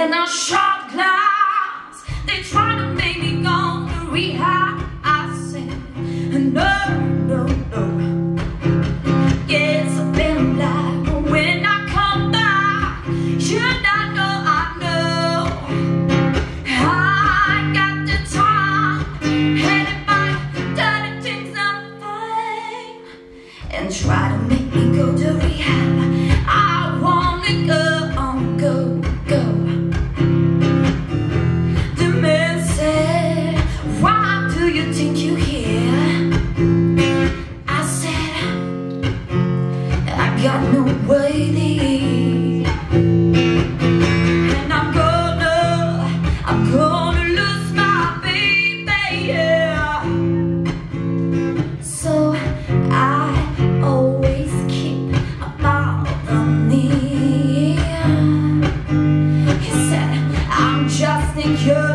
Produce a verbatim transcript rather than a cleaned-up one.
in a shot glass. They try to make me go to rehab. I said no, no, no. Yes, I've been alive, but when I come back, you not know I know. I got the time, headed by dirty things I'm fine, and try to make me go to rehab. I wanna go on, go, go. The man said, why do you think you're here? I said, I got no way to eat, and I'm gonna, I'm gonna lose my baby, yeah. So I always keep a bottle near. He said, I'm just in cure.